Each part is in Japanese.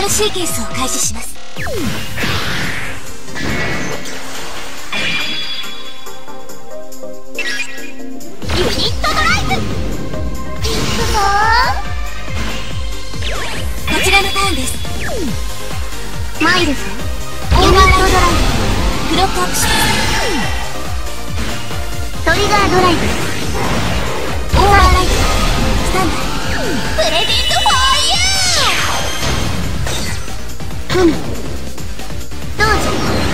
トルシーケンスを開始します。ユニットドライブ。いくぞー。こちらのターンです。 参るぞ。 オーバーライドドライブ。フロットアップします。 トリガードライブ。 オーバーライドスタンバイ。プレゼントフォーユー。 ふむ。どうぞ。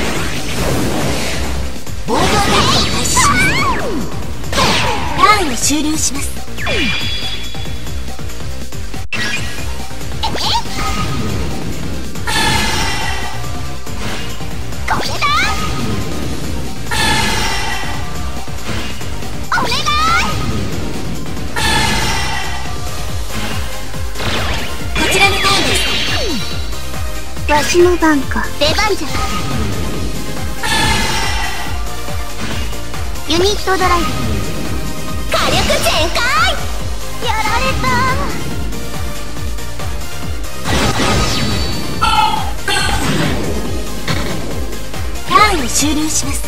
オーバーライドを開始します。ターンを終了します。これだ。お願い。こちらのターンです。 わしの番か。 出番じゃ。 ユニットドライブ。 火力全開。 やられた。 ターンを終了します。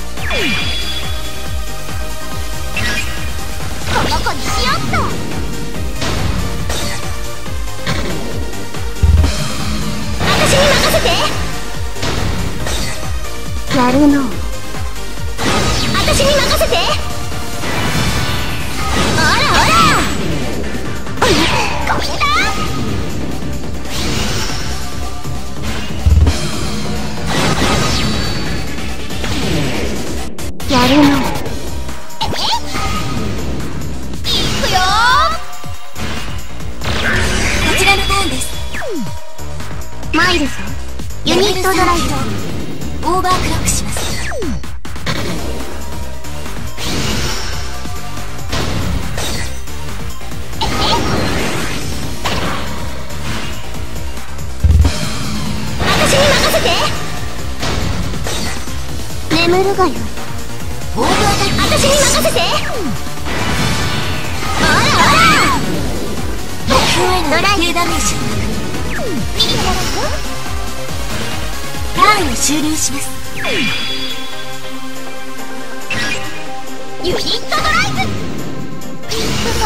この子にしよっと。私に任せて。 やるの。 私に任せて。ほらほら。これだ。 やるの。 いくよ。こちらのターンです。 参るぞ。ユニットドライブ。 オーバークロックします。私に任せて。 眠るがよい。 オーバータック。私に任せて。ほらほら。目標への一定ダメージ。ターンを終了します。ユニットドライブ。いくぞ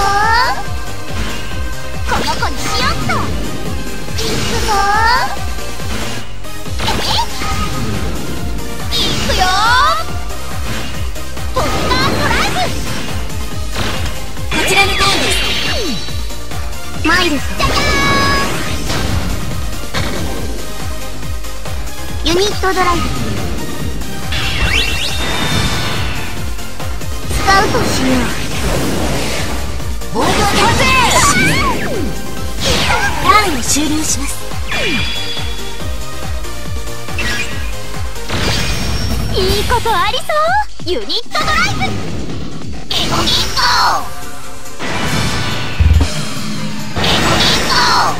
ー。この子にしよっと。いくぞー。いくよー。トリガードライブ。こちらのターンです。 参るぞ。 じゃじゃユニットドライブ。スカウトしよう。 オーバータック。ターンを終了します。いいことありそう。ユニットドライブ。エゴギンゴ。エゴギン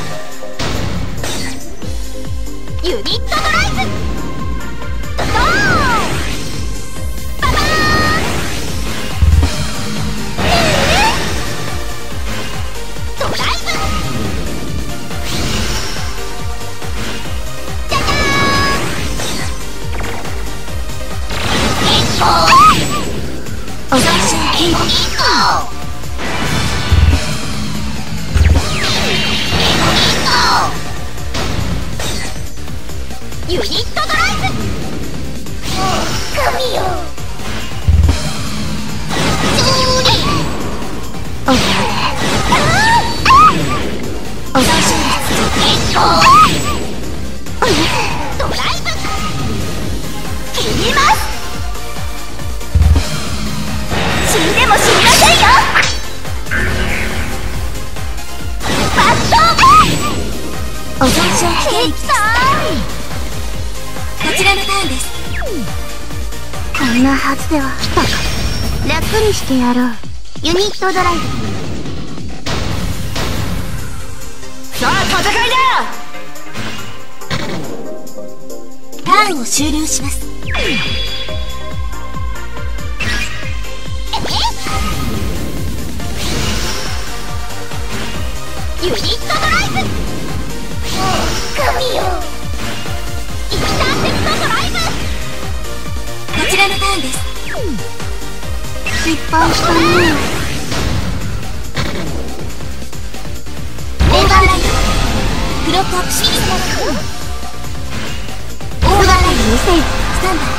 ゴ。ユニットドライブ。ドドーン。ババーン。ドライブ。じゃじゃーん。 お最初のキング。ユニットドライブ。神よ。 おいで。おいで。 ドライブ。切ります。死んでも死にませんよ。ファスト。 おいで。 ケーキさん。こちらのターンです。 こんなはずでは。来たか。楽にしてやろう。ユニットドライブ。 さあ戦いだ。ターンを終了します。ユニットドライブ。神よ。 失敗したね。 オーバーライトフロットアップします。オーバーライト見せよ。 スタンバイ。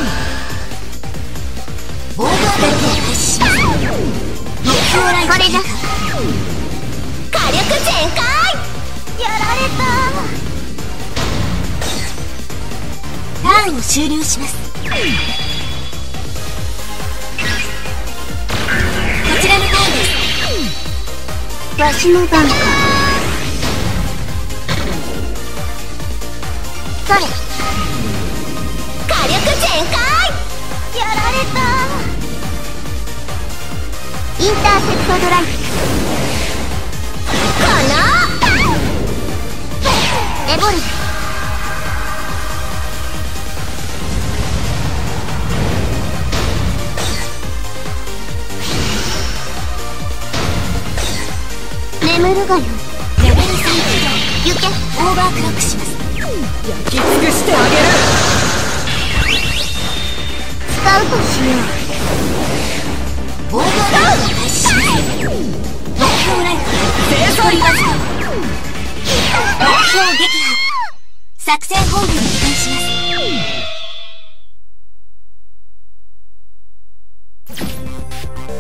オーバーライトを開始します。目標ライトこれじゃ火力全開。 やられターンを終了します。こちらのターンです。 た。わしの番か。それ。 火力全開。 やられた。インターセプトドライブ。 このエボルブ。眠るがよ。 レベル3起行け。 動。オーバークロックします。 焼き尽くしてあげる。 スカウトしよオーバーライトを開始します。目標ライト正解。 目標撃破。作戦本部に移動し